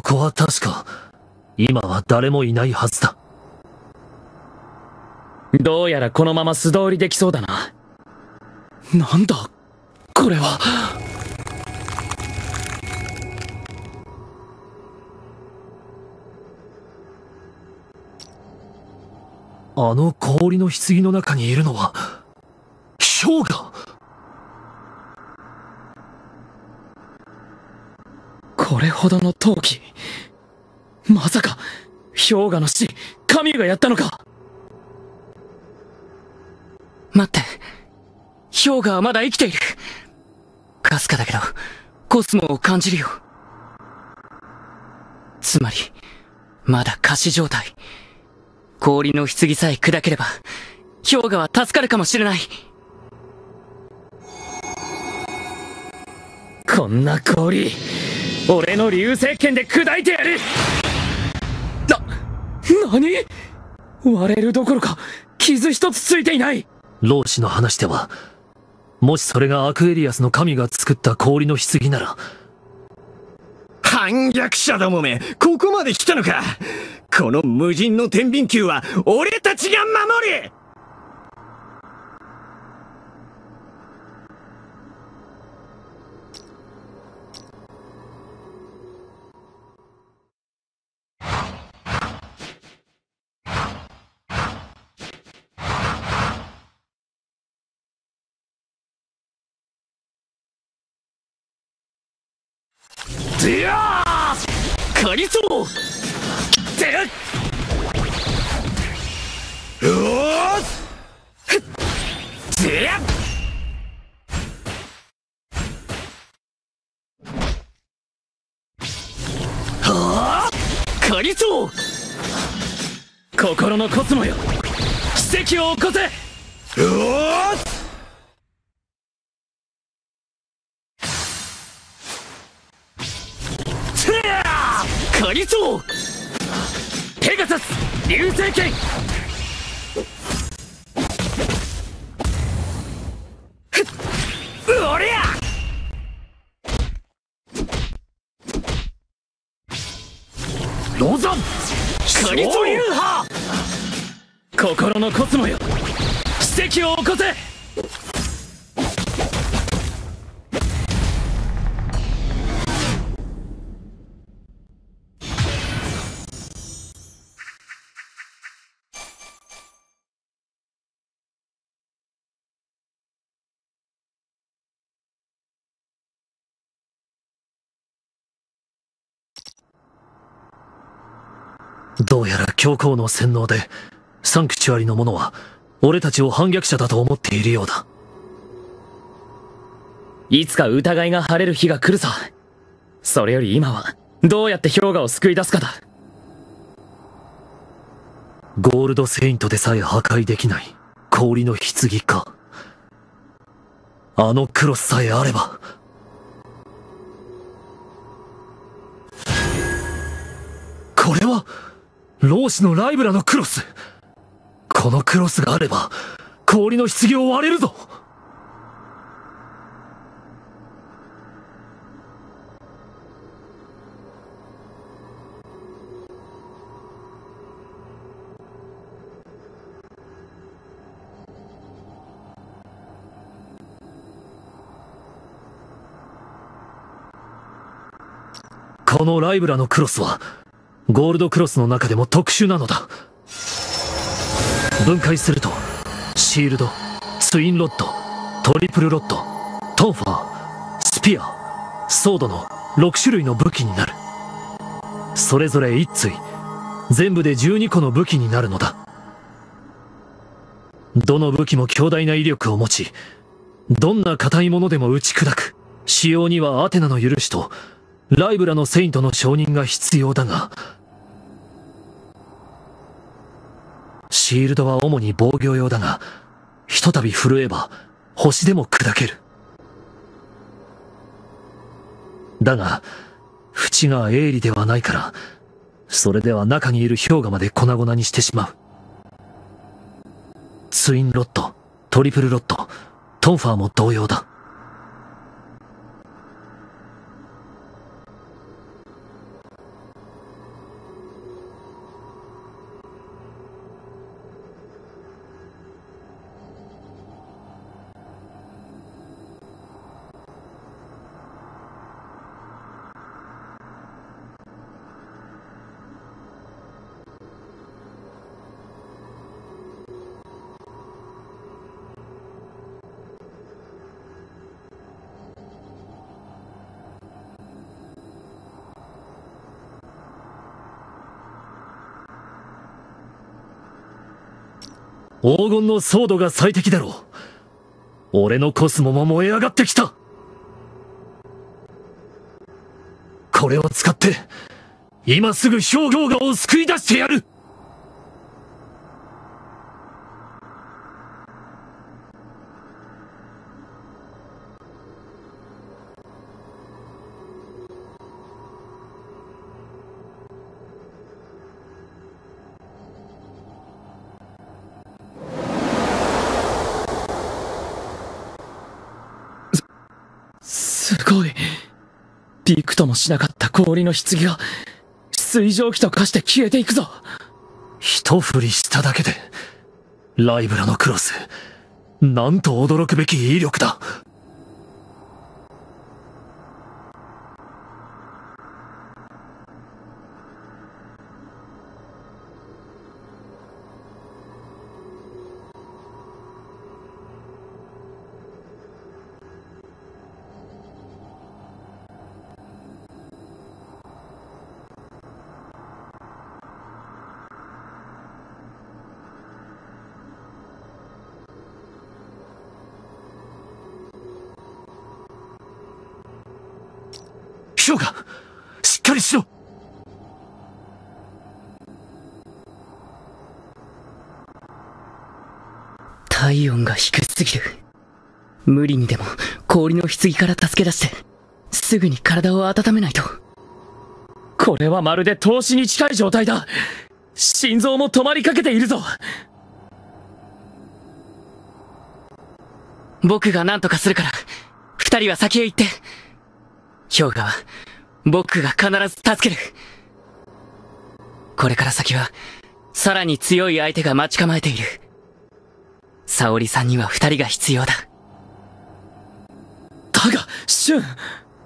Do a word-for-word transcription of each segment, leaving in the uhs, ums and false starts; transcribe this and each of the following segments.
こは確か、今は誰もいないはずだ。 どうやらこのまま素通りできそうだな。なんだこれは。 あの氷の棺の中にいるのは氷河。 これほどの陶器、まさか氷河の死、神がやったのか。待って、氷河はまだ生きている。かすかだけどコスモを感じるよ。つまりまだ仮死状態。氷の棺さえ砕ければ氷河は助かるかもしれない。こんな氷、俺の流星剣で砕いてやる。な、何？割れるどころか傷一つついていない。 老子の話では、もしそれがアクエリアスの神が作った氷の棺なら。 反逆者どもめ、ここまで来たのか。この無人の天秤球は俺たちが守る。 いやー、カリソーてる。うおーてやはあ、カリソー、心のコスモよ、奇跡を起こせ。うおーカリソー、ペガサス流星剣。おりゃロザンカリソユーハ、心のコスモよ、奇跡を起こせ。 どうやら教皇の洗脳でサンクチュアリの者は俺たちを反逆者だと思っているようだ。 いつか疑いが晴れる日が来るさ。それより今はどうやって氷河を救い出すかだ。 ゴールドセイントでさえ破壊できない氷の棺か。あのクロスさえあれば。これは老子のライブラのクロス。このクロスがあれば氷の棺を割れるぞ。このライブラのクロスはゴールドクロスの中でも特殊なのだ。分解するとシールド、ツインロッド、トリプルロッド、トンファー、スピア、ソードのろく種類の武器になる。それぞれいっ対、全部でじゅうにこの武器になるのだ。どの武器も強大な威力を持ち、どんな硬いものでも打ち砕く。使用にはアテナの許しとライブラのセイントの承認が必要だが、シールドは主に防御用だが、ひとたび震えば星でも砕ける。だが縁が鋭利ではないから、それでは中にいる氷河まで粉々にしてしまう。ツインロッド、トリプルロッド、トンファーも同様だ。 黄金のソードが最適だろう。俺のコスモも燃え上がってきた。これを使って今すぐ氷河を救い出してやる。 すごい。びくともしなかった氷の棺が水蒸気と化して消えていくぞ。 一振りしただけでライブラのクロス、なんと驚くべき威力だ。氷河、しっかりしろ。 体温が低すぎる。無理にでも氷の棺から助け出してすぐに体を温めないと。これはまるで凍死に近い状態だ。心臓も止まりかけているぞ。僕が何とかするから二人は先へ行って。氷河は僕が必ず助ける。これから先はさらに強い相手が待ち構えている。沙織さんには二人が必要だ。だがシュン、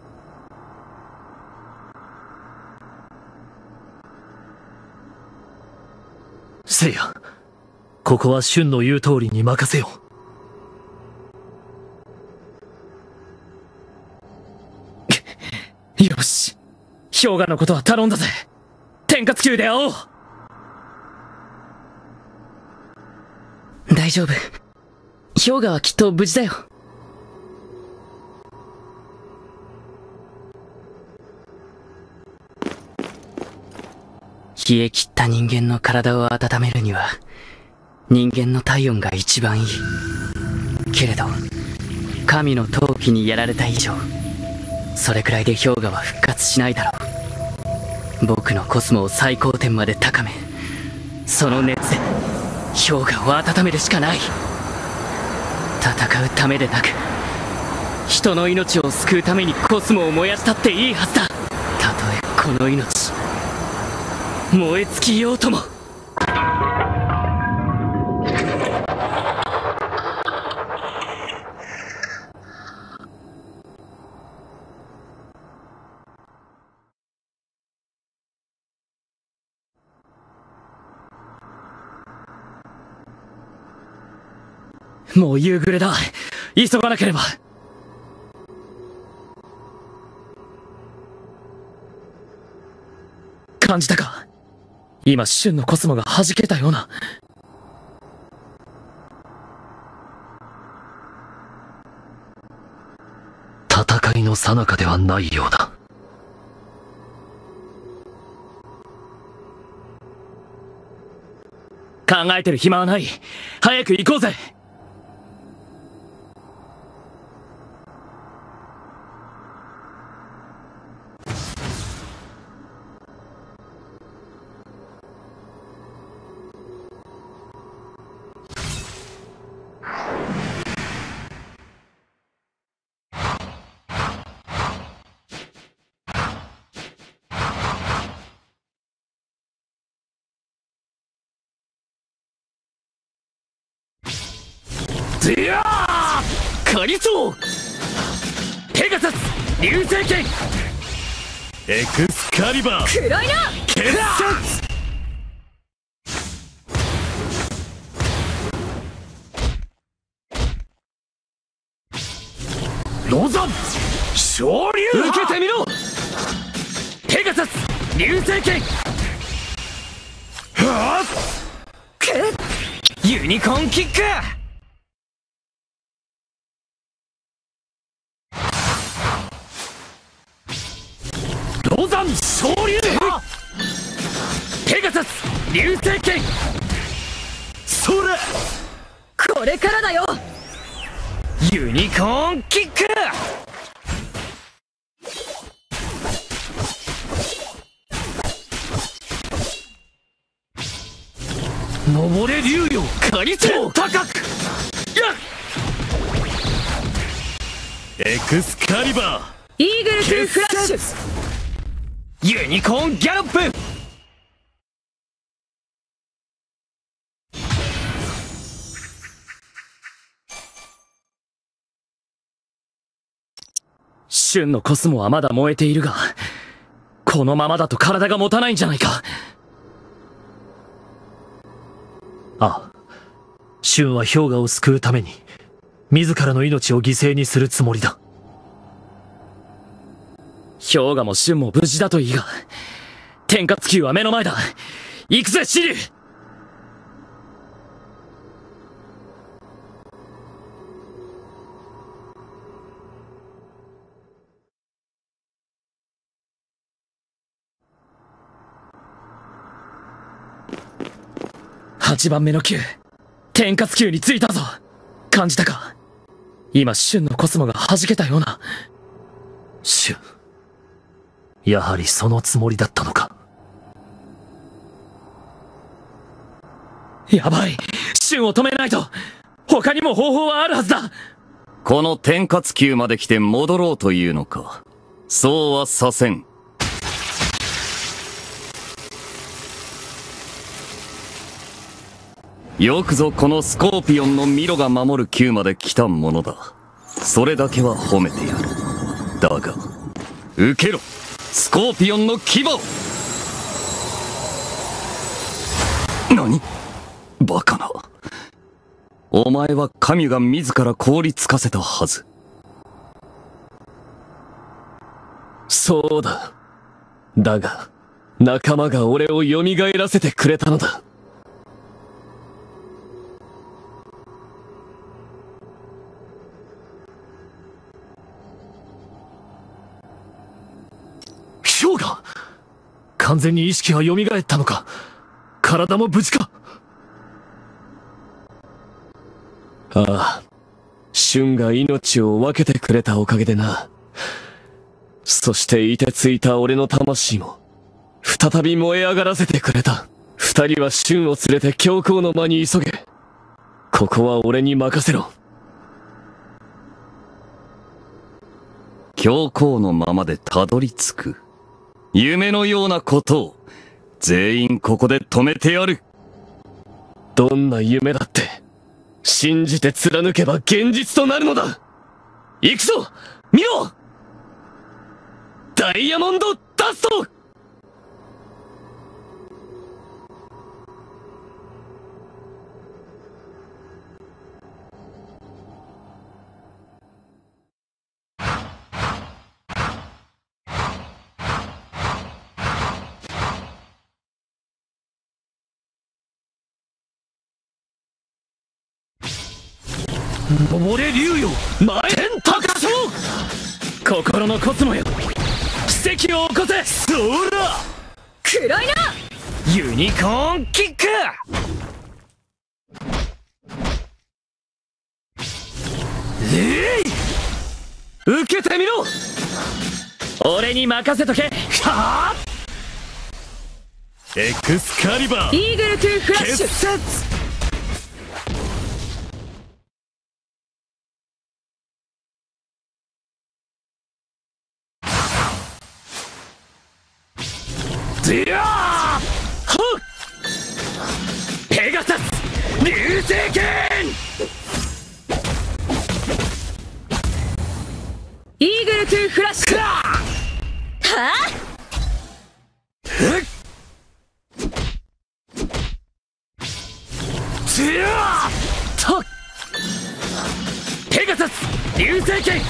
せいや、ここはシュンの言う通りに任せよう。 よし、氷河のことは頼んだぜ。天下級で会おう。大丈夫。氷河はきっと無事だよ。冷え切った人間の体を温めるには人間の体温が一番いい。けれど神の闘気にやられた以上それくらいで氷河は復活しないだろう。僕のコスモを最高点まで高め、その熱で氷河を温めるしかない。戦うためでなく人の命を救うためにコスモを燃やしたっていいはずだ。たとえこの命燃え尽きようとも。もう夕暮れだ。急がなければ。感じたか？今シュンのコスモが弾けたような。 戦いの最中ではないようだ。 考えてる暇はない。早く行こうぜ。いやー！カリソー！ペガサス！流星剣！ エクスカリバー！ 黒いな！ 決殺！ロザン！昇竜！ 受けてみろ！ペガサス！流星剣！ はっ！ くっ！ ユニコーンキック。 ロザン昇竜派。ペガサス流星剣。それこれからだよ。 ユニコーンキック。 登れ竜よカリスモ高く。やっエクスカリバイーグルトゥフラッシュ。 ユニコーンギャロップ。 シュンのコスモはまだ燃えているが、このままだと体が持たないんじゃないか。ああ、シュンは氷河を救うために自らの命を犠牲にするつもりだ。氷河もシュンも無事だといいが、天下球は目の前だ。行くぜシリュウ。はちばんめの球、天下球についたぞ。感じたか？今シュンのコスモが弾けたような。シュン、やはりそのつもりだったのか。やばい、シュンを止めないと。他にも方法はあるはずだ。 この天下球まで来て戻ろうというのか。そうはさせん。よくぞこのスコーピオンのミロが守る球まで来たものだ。それだけは褒めてやる。だが受けろスコーピオンの牙を。何バカな。お前は神が自ら凍りつかせたはず。 そうだ。だが仲間が俺を蘇らせてくれたのだ。氷河、完全に意識は蘇ったのか。体も無事か。ああ、シュンが命を分けてくれたおかげでな。そして凍てついた俺の魂も再び燃え上がらせてくれた。二人はシュンを連れて教皇の間に急げ。ここは俺に任せろ。 教皇のままでたどり着く。夢のようなことを全員ここで止めてやる。 どんな夢だって信じて貫けば現実となるのだ。行くぞ見ろ、ダイヤモンドダスト。登れ竜よ前天高翔。心のコスモよ奇跡を起こせ。そら暗いな。 ユニコーンキック。 えい、受けてみろ。俺に任せとけ。はあ、エクスカリバーイーグルトゥフラッシュ。 決殺。ディアーホッペガサス流星剣。 イーグルトゥフラッシュ。はあ、 ディアーとペガサス流星剣。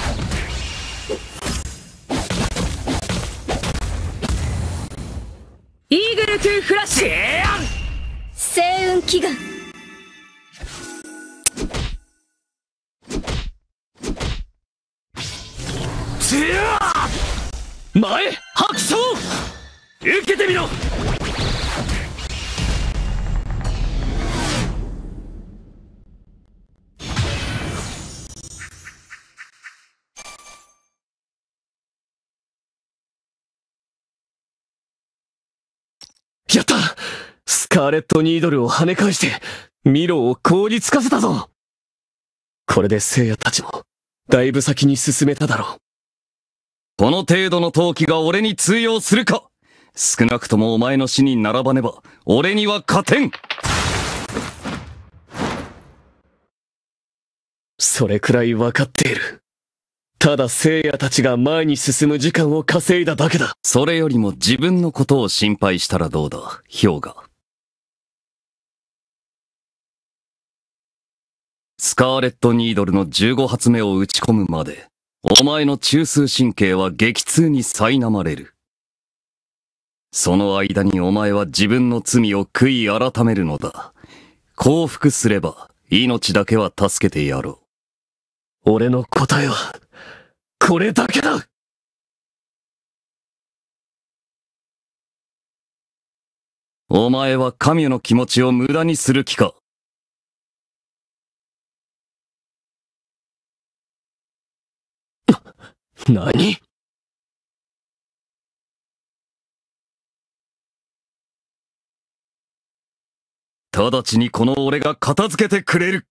イーグルトゥフラッシュ。 星雲祈願前白鳥受けてみろ。やった！スカーレットニードルを跳ね返してミロを凍りつかせたぞ。これで聖夜たちもだいぶ先に進めただろう。 この程度の闘気が俺に通用するか。少なくともお前の死に並ばねば俺には勝てん。 それくらい分かっている。ただ聖夜たちが前に進む時間を稼いだだけだ。 それよりも自分のことを心配したらどうだ、氷河。スカーレットニードルのじゅうご発目を打ち込むまで、お前の中枢神経は激痛に苛まれる。その間にお前は自分の罪を悔い改めるのだ。降伏すれば、命だけは助けてやろう。俺の答えは、これだけだ。 お前は神の気持ちを無駄にする気か。 何？ 直ちにこの俺が片付けてくれる。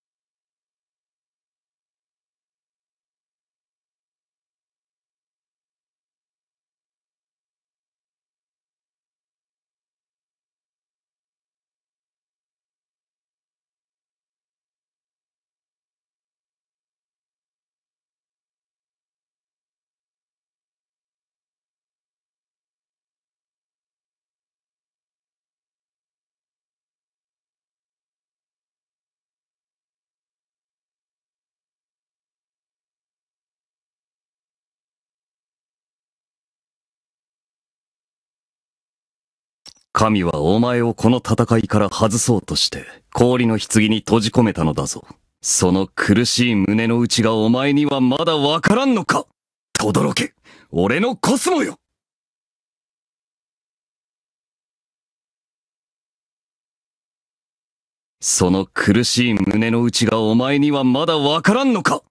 神はお前をこの戦いから外そうとして氷の棺に閉じ込めたのだぞ。その苦しい胸の内がお前にはまだわからんのか。轟け、俺のコスモよ。その苦しい胸の内がお前にはまだわからんのか。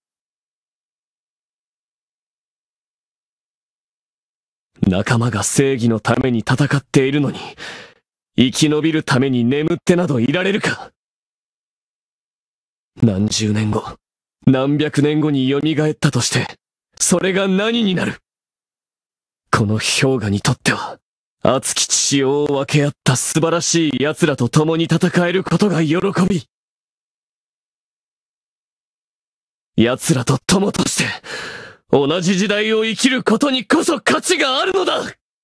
仲間が正義のために戦っているのに、生き延びるために眠ってなどいられるか。何十年後、何百年後に蘇ったとして、それが何になる。この氷河にとっては、熱き血潮を分け合った素晴らしい奴らと共に戦えることが喜び。奴らと友として、同じ時代を生きることにこそ価値があるのだ。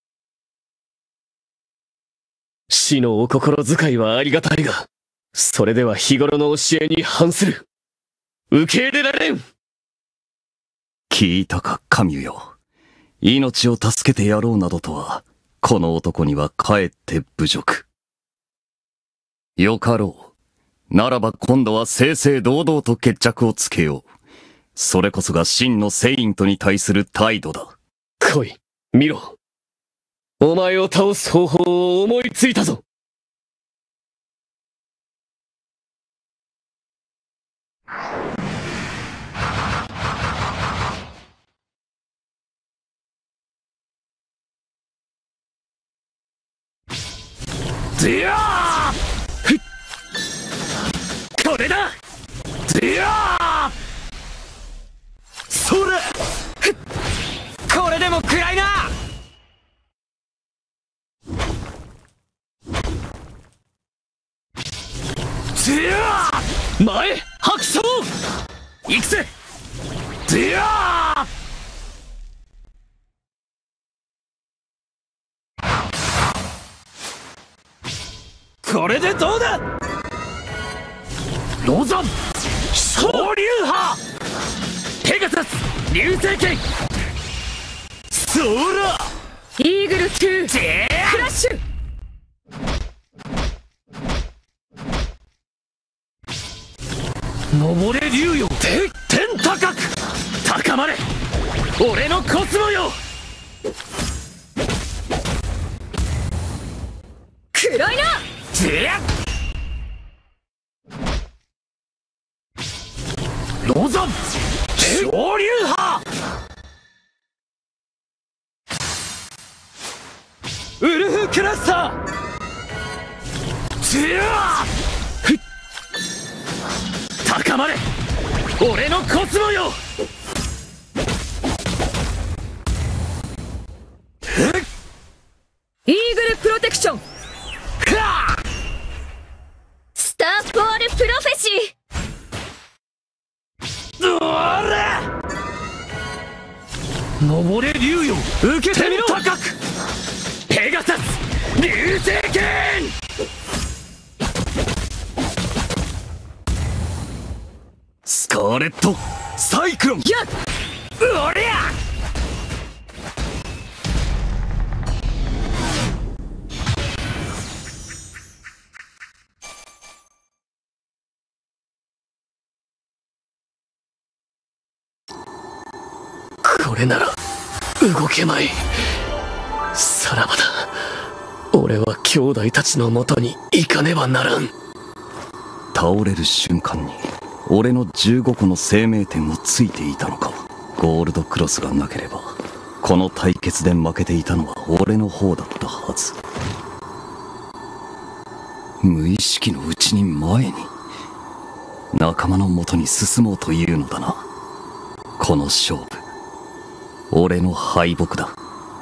死のお心遣いはありがたいが、それでは日頃の教えに反する。受け入れられん。 聞いたか、神よ。命を助けてやろうなどとは、この男にはかえって侮辱。よかろう。ならば今度は正々堂々と決着をつけよう。それこそが真のセイントに対する態度だ。 来い、見ろ。お前を倒す方法を思いついたぞ。ディアー！これだ！ディアー！それ！ これでも暗いな。 ディアー！前白鳥！行くぜ！ディアー！これでどうだ！ロザン昇竜派ペガサス流星剣そらイーグルツークラッシュ。 登れ竜よて天高く高まれ俺のコスモよ。 暗いな。 てやっロザン昇竜派ウルフクラスターてやふっ高まれ俺のコスモよ。 イーグルプロテクション。 スターポールプロフェシどら登れ竜よ受けてみろ。高くペガサス流星剣スカーレットサイクロン。 やっおりゃこれなら動けまい。さらばだ。俺は兄弟たちのもとに行かねばならん。倒れる瞬間に俺のじゅうごこの生命点をついていたのか。ゴールドクロスがなければこの対決で負けていたのは俺の方だったはず。無意識のうちに前に仲間のもとに進もうというのだな。この勝負俺の敗北だ。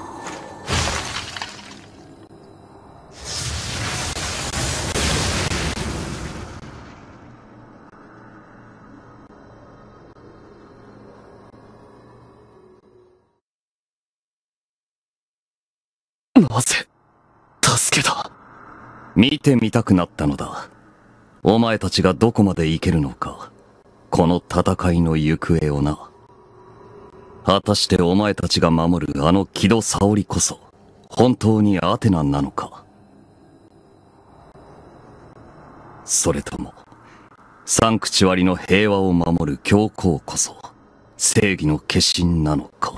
なぜ助けた。見てみたくなったのだ。お前たちがどこまでいけるのか、この戦いの行方をな。果たしてお前たちが守るあの木戸沙織こそ本当にアテナなのか、それともサンクチュアリの平和を守る教皇こそ正義の化身なのか。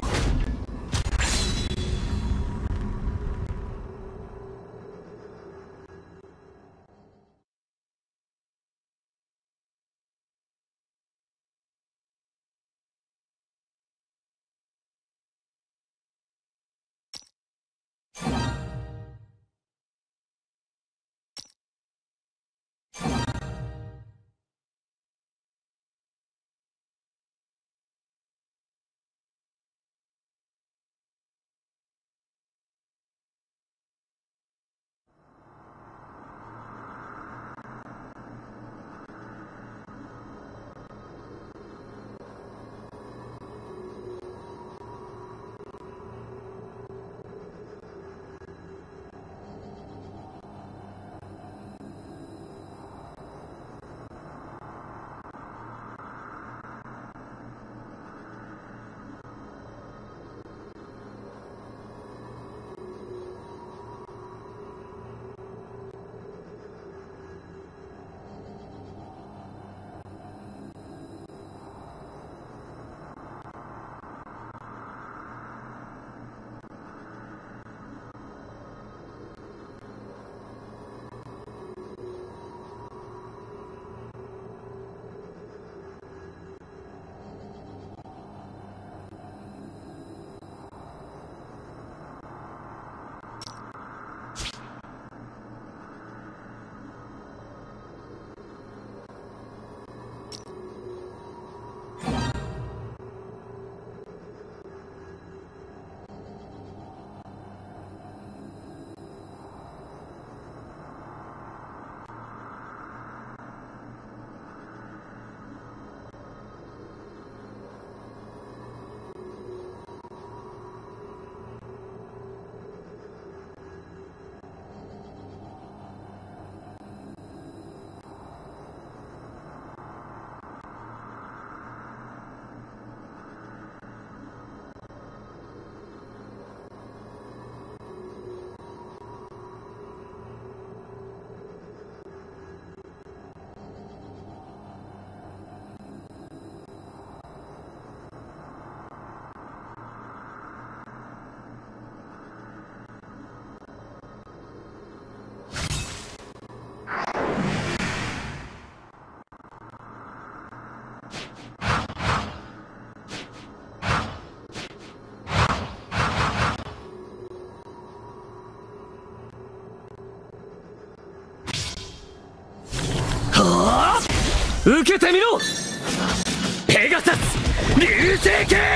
受けてみろペガサス流星剣。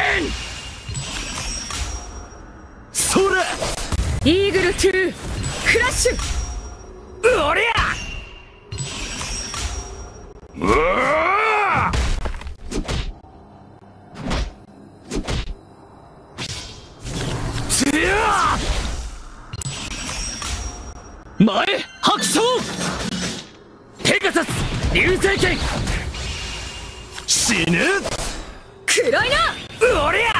それイーグルトゥークラッシュ。 おりゃうわつや前白鳥ペガサス流星剣。死ぬ黒いな。 おりゃ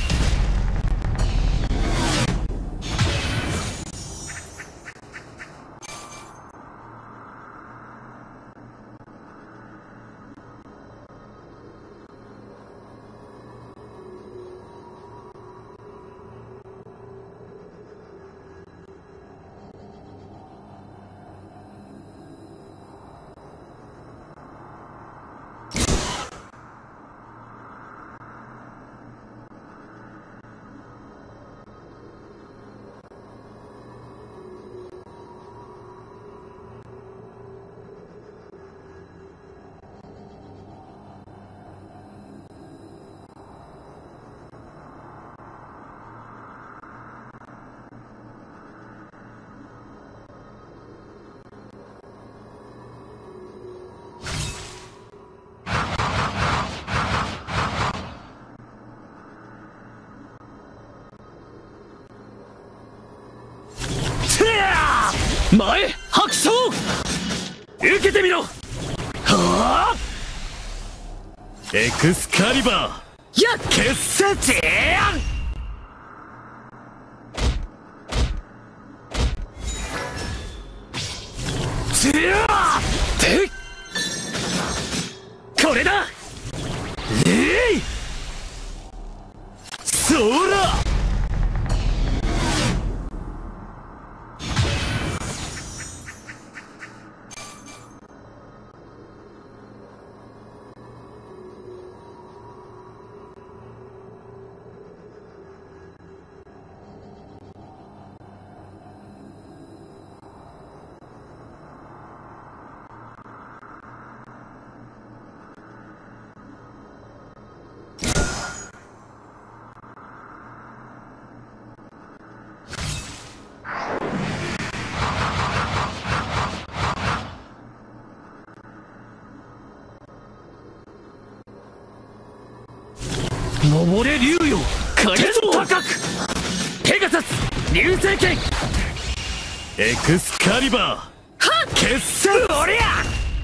前白鳥受けてみろ。はあエクスカリバーやっ決戦つやてこれだえいそら登れ竜よ天高くペガサス流星剣エクスカリバー決戦おりゃ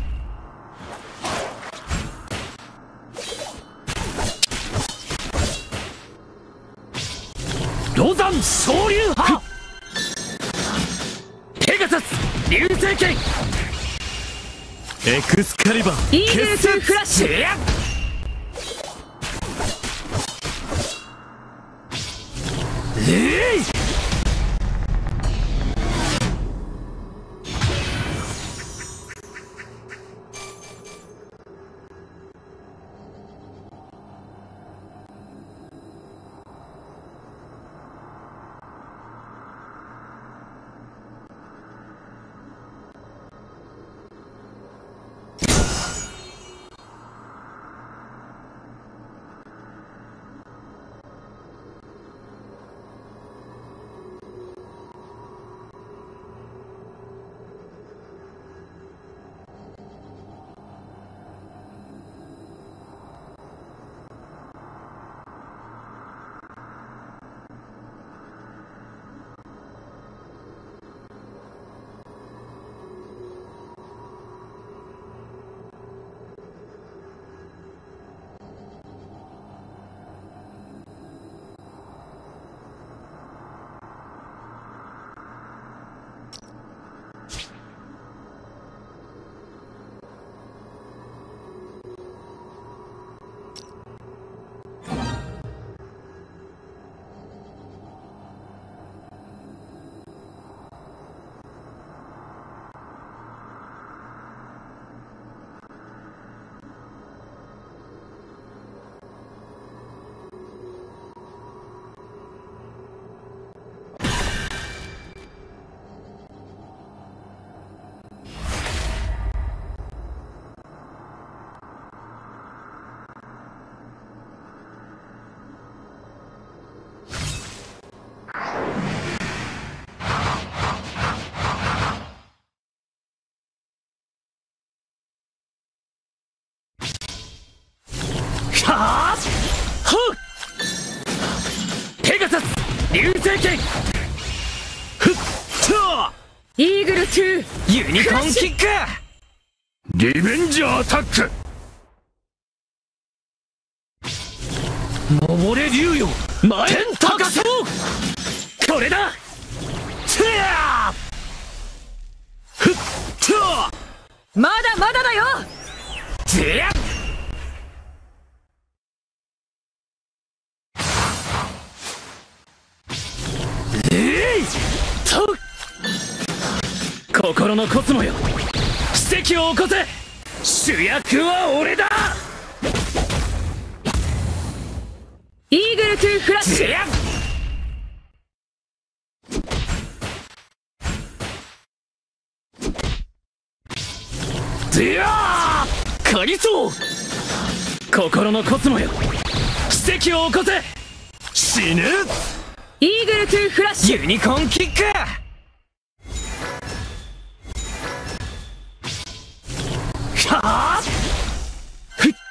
ロザン昇竜派ペガサス流星剣エクスカリバーイーグルトゥーフラッシュ。 えい流星剣。ふっとイーグルトゥーユニコーンキック。リベンジャーアタック。登れ竜よ前天高そう。これだ。ふっとまだまだだよ。 ぜやえいと心のコスモよ奇跡を起こせ。主役は俺だ。 イーグルトゥーフラッシュ。 ぜやぜやー借りそう。心のコスモよ奇跡を起こせ。死ぬ。 イーグルトゥーフラッシュ。 ユニコーンキック。はあふっ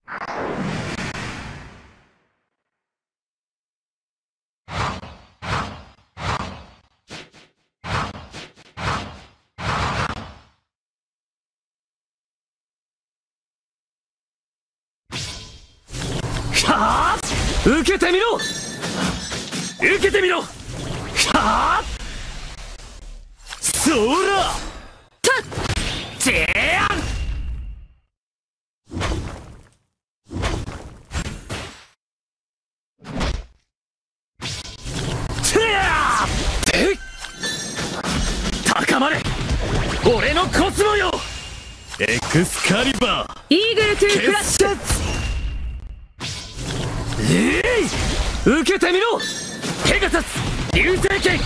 はあ、受けてみろ、受けてみろ。はあ、そらたっぜーん。高まれ俺のコスモよ。エクスカリバーイーグルトゥフラッシュ。 えい、受けてみろペガサス流星剣。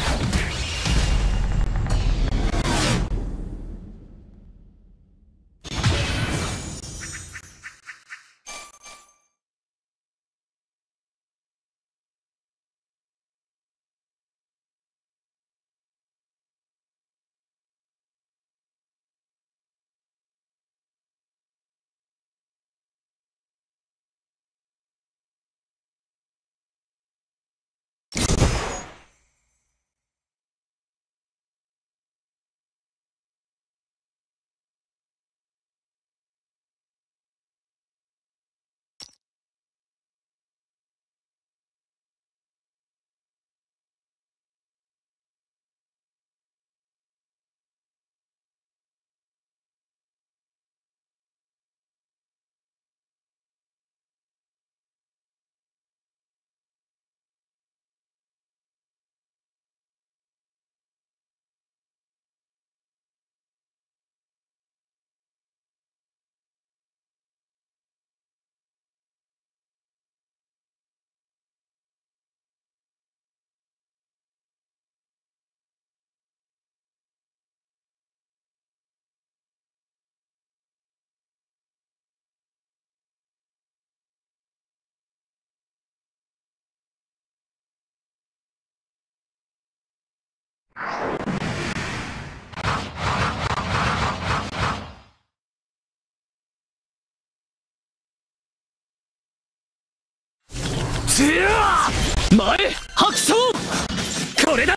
前白鳥、これだ。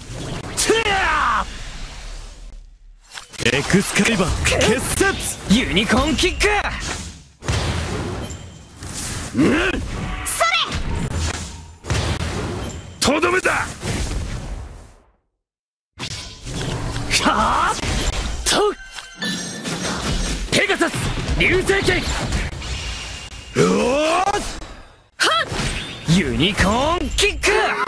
エクスカリバー結節ユニコーンキック。うん、それとどめだ。はあとペガサス流星剣。うおーユニコーンキック。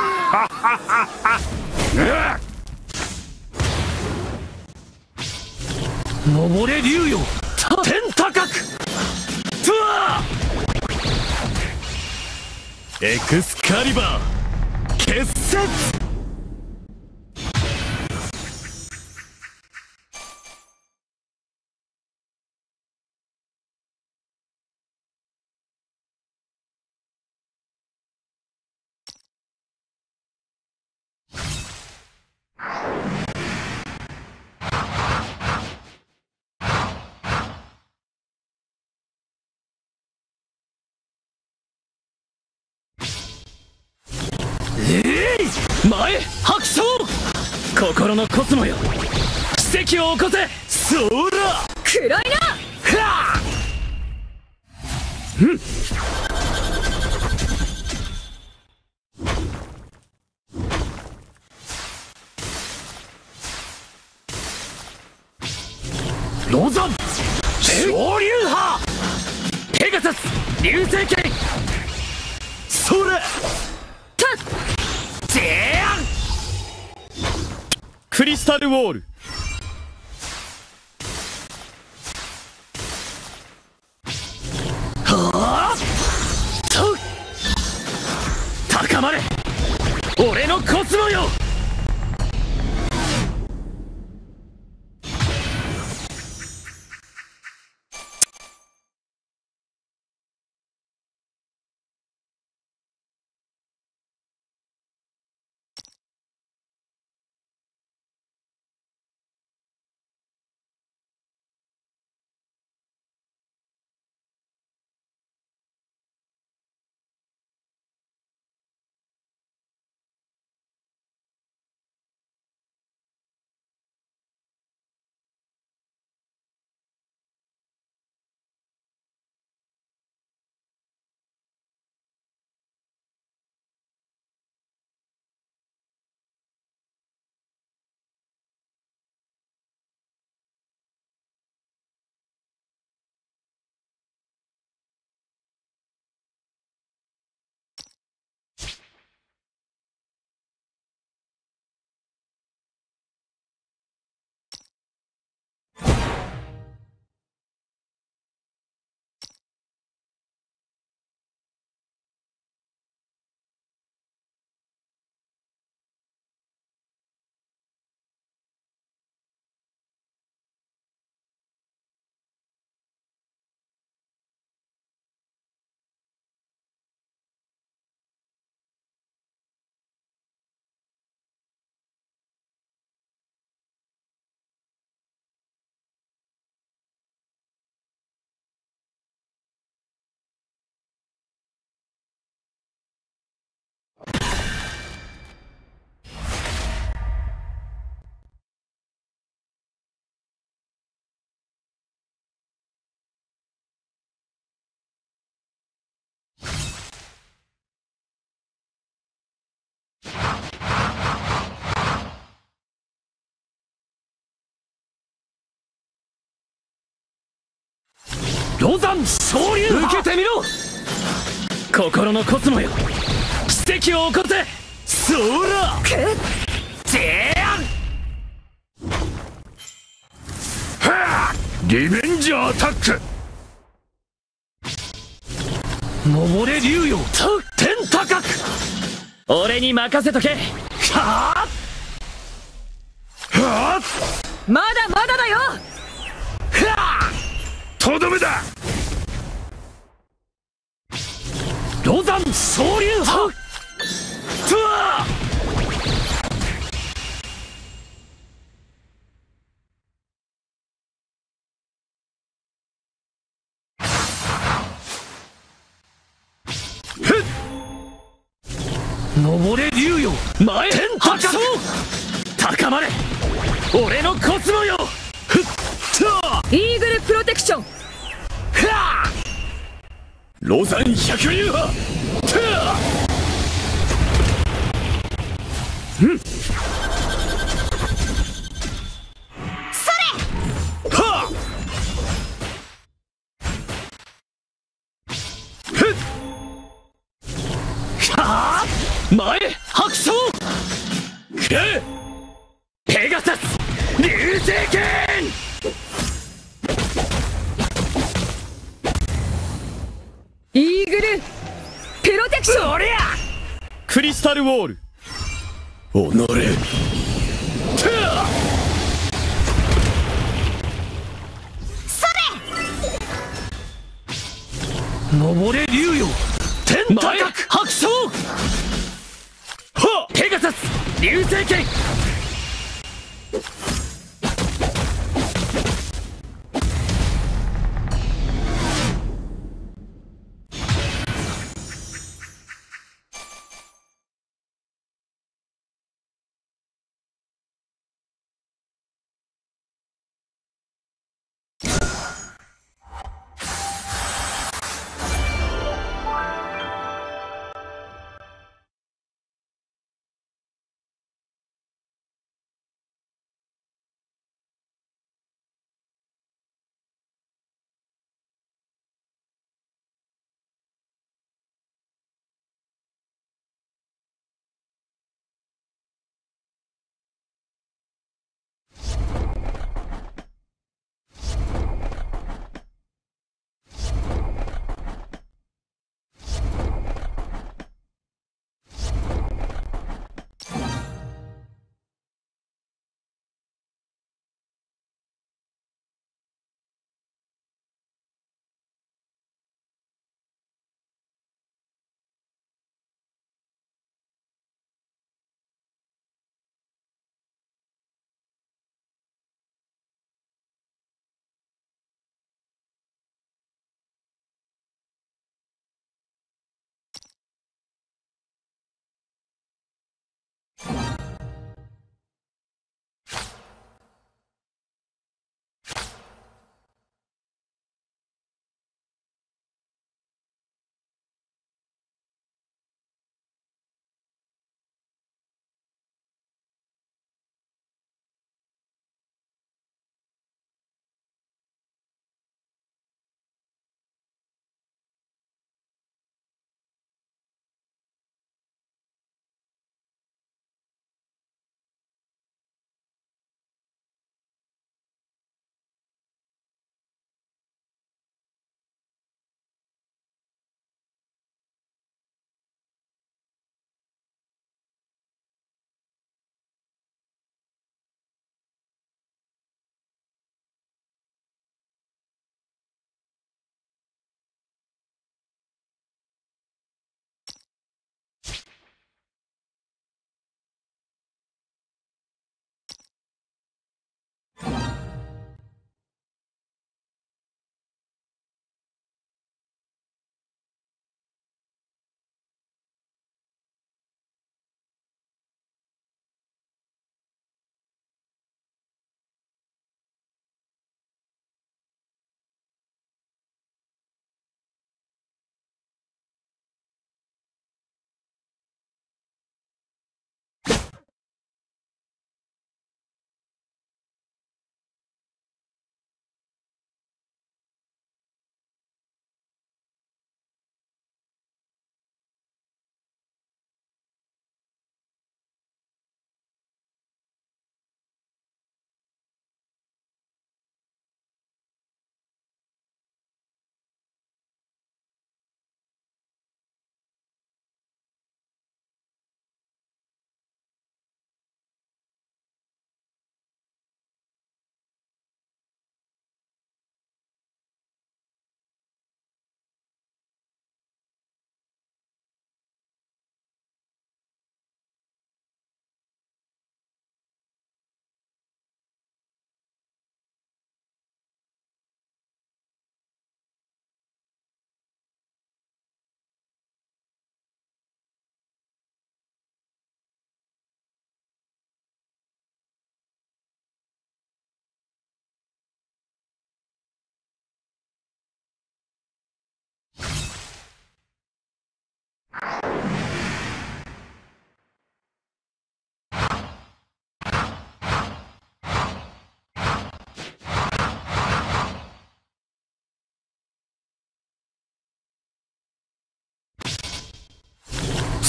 登れ竜よ天高く。トゥアエクスカリバー結節。えい、前白鳥、心のコスモよ奇跡を起こせ。そら黒いな。 はあ、うん、ロザン昇竜派ペガサス流星剣。それたっぜーん。クリスタルウォール。はあと高まれ俺のコスモよ。 ロザン昇竜受けてみろ。心のコスモよ、奇跡を起こせ。そらくっぜーはあ、リベンジャーアタック。登れ竜よ、天高く。俺に任せとけ。はあはあ、 まだまだだよ。 はあ、とどめだ。ロザン昇竜派。とわ登れ竜よ、前天高く。高まれ俺のコスモよ。ふっとイーグルプロテクション。 はあ、ロザン百竜派。うん、 それ。 はあ、ふっはあ、前白鳥くペガサス流星剣。 イーグルプロテクション。 おりゃクリスタルウォール。 おのれ。 それ。 登れ竜よ、天高く。白鳥はペガサス流星剣。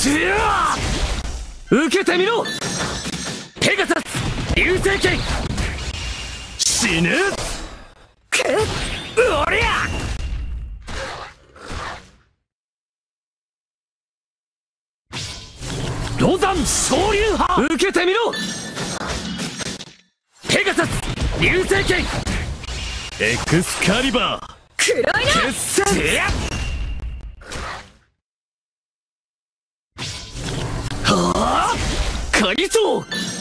受けてみろ。ペガサス流星剣。死ぬ。くっおりゃ。ロザン昇竜派。受けてみろ。ペガサス流星剣。エクスカリバー。 黒いな。 決戦。はあ会長。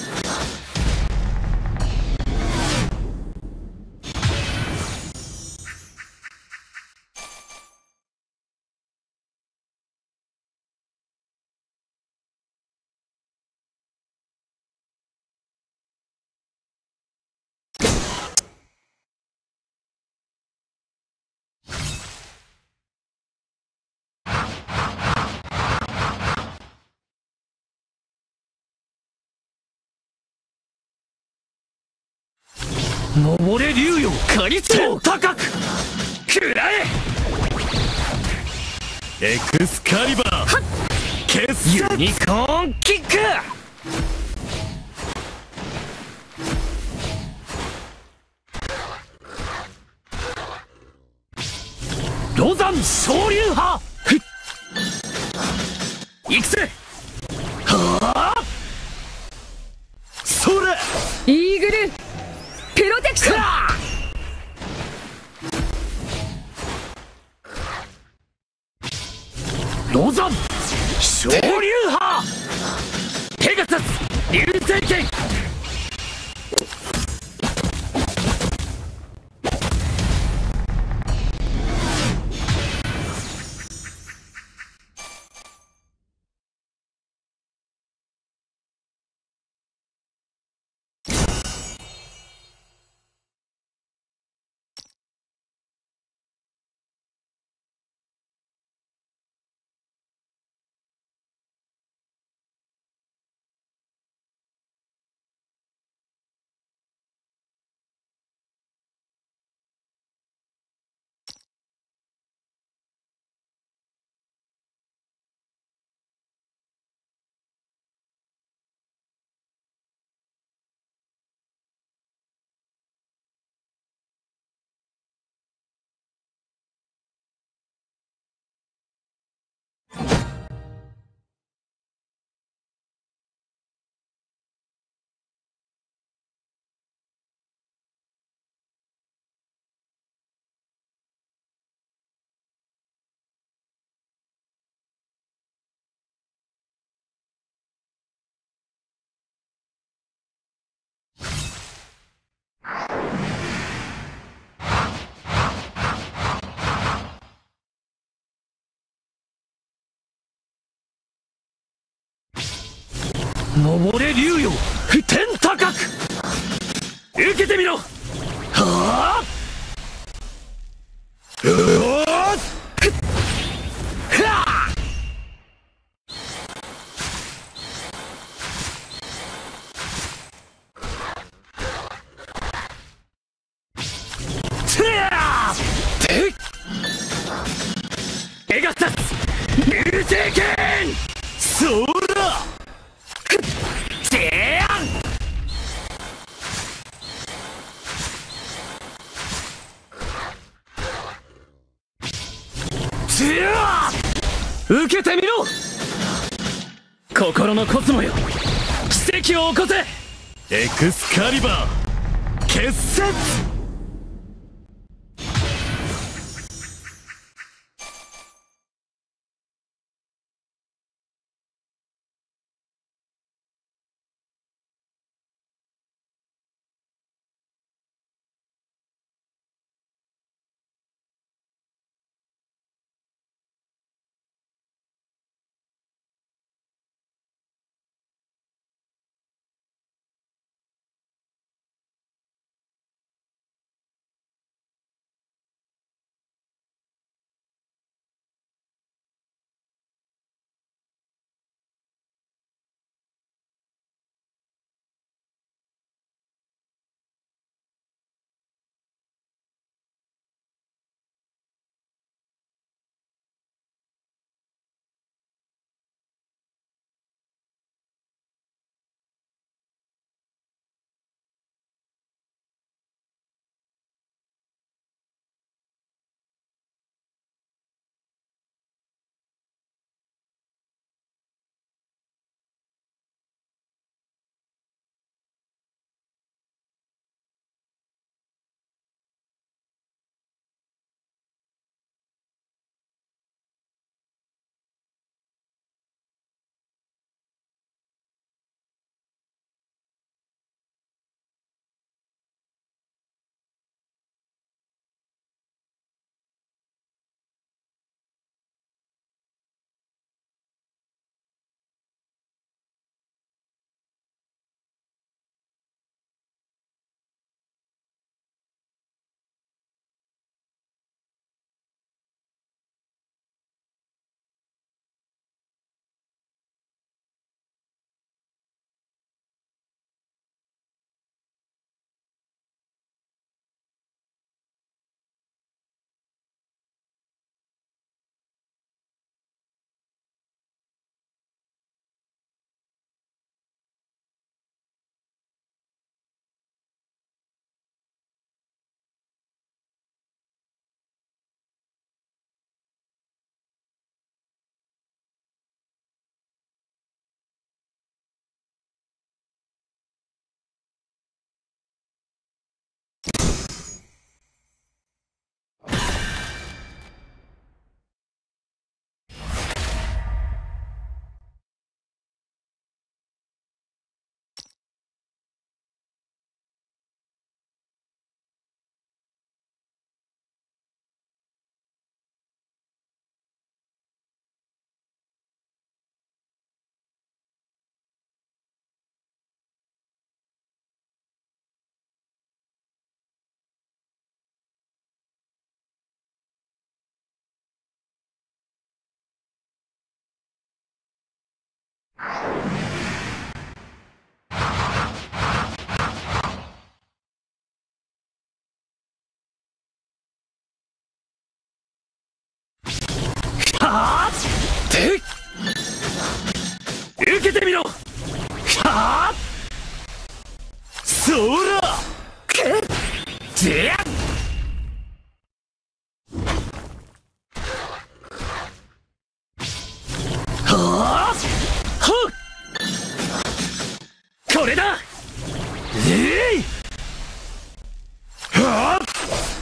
登れ竜よ狩り長高く食らえ。エクスカリバー決戦。ユニコーンキック。ロザン昇竜派。行くぜ。はあそれ。 イーグルプロテクション。 ロザン昇竜派。ペガサス流星剣。登れ竜よ天高く受けてみろ。はあうおーはあつやーペガサス流星剣。そらてやん。つやー受けてみろ。心のコスモよ奇跡を起こせ。エクスカリバー決戦。 はあて受けてみろ。はあそらけてやはあはっこれだ。えいはあ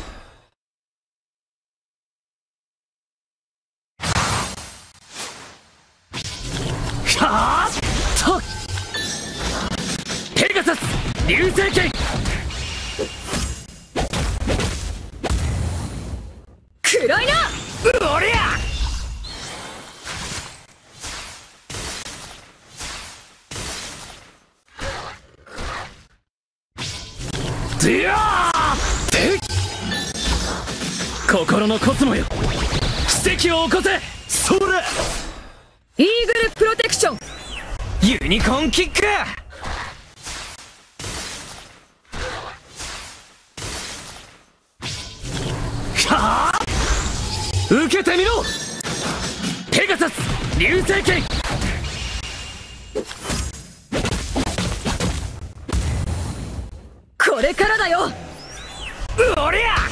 はあとペガサス流星剣黒いな。 おりゃでやーで心のコスモよ奇跡を起こせ。それイーグルプロテクション。 ユニコーンキック。はあ受けてみろ。ペガサス流星剣これからだよ。 おりゃ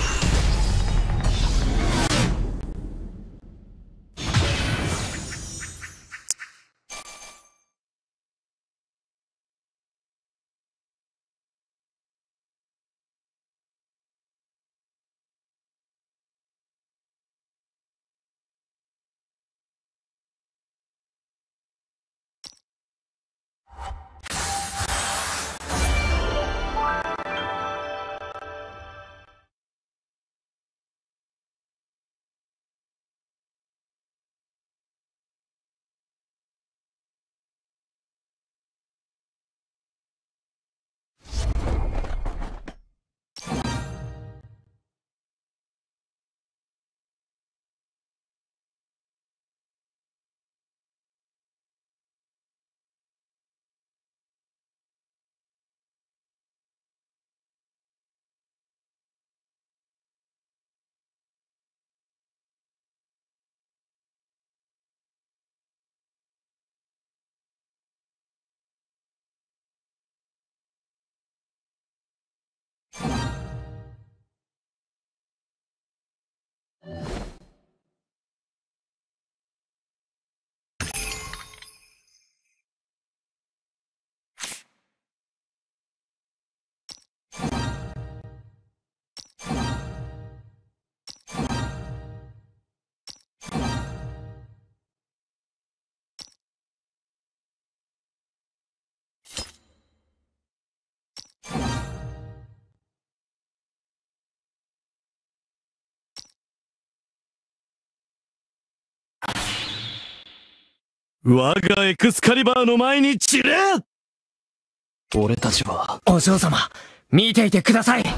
我がエクスカリバーの前に散れ。 俺たちはお嬢様見ていてください。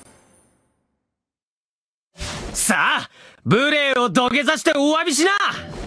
さあ無礼を土下座してお詫びしな。